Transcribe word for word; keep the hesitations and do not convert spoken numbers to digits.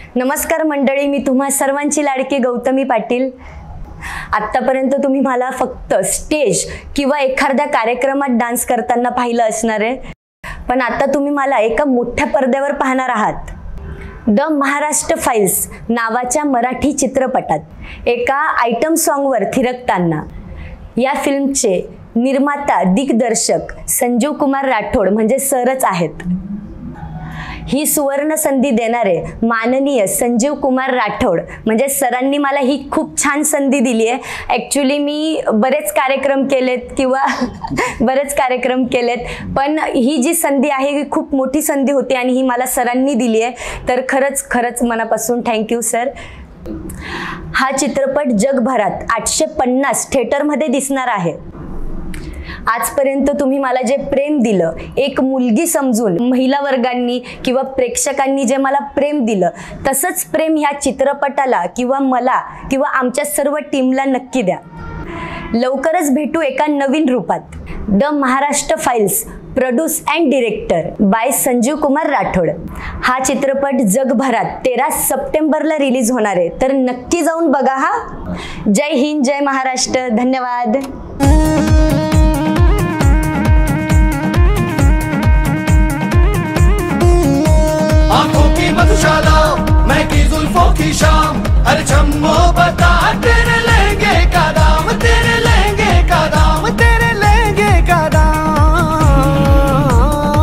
नमस्कार मंडळी, मी तुम्हा सर्वांची लाडकी गौतमी पाटील। आतापर्यंत तुम्ही मला फक्त स्टेज किंवा एखाद्या कार्यक्रमात डान्स करताना पाहिलं असणार आहे, पण आता तुम्ही मला एका मोठ्या पडद्यावर पाहणार आहात। द महाराष्ट्र फाइल्स नावाच्या मराठी चित्रपटात एका आयटम सॉन्गवर थिरकताना या फिल्मचे निर्माता दिग्दर्शक संजीव कुमार राठोड म्हणजे सरच आहेत। ही सुवर्ण संधी देणारे माननीय संजीव कुमार राठोड म्हणजे सरांनी मला ही खूप छान संधी दिली आहे। ॲक्च्युली मी बरेच कार्यक्रम केलेत किंवा बरेच कार्यक्रम केलेत, पण ही जी संधी आहे ही खूप मोठी संधी होती आणि ही मला सरांनी दिली आहे, तर खरंच खरंच मनापासून थँक्यू सर। हा चित्रपट जगभरात आठशे पन्नास थिएटरमध्ये दिसणार आहे। आजपर्यंत तुम्ही मला जे प्रेम दिलं, एक मुलगी समजून महिला वर्गांनी किंवा प्रेक्षकांनी जे मला प्रेम दिलं, तसंच प्रेम ह्या चित्रपटाला किंवा मला किंवा आमच्या सर्व टीमला नक्की द्या। लवकरच भेटू एका नवीन रूपात। The Maharashtra files produce and director by Sanjeev Kumar Rathod. हा चित्रपट जगभरात तेरा सप्टेंबरला रिलीज होणार आहे, तर नक्की जाऊन बघा हा। जय हिंद, जय महाराष्ट्र, धन्यवाद। आंखों की मधुशाला, महकी जुल्फों की शाम, हर चम्मो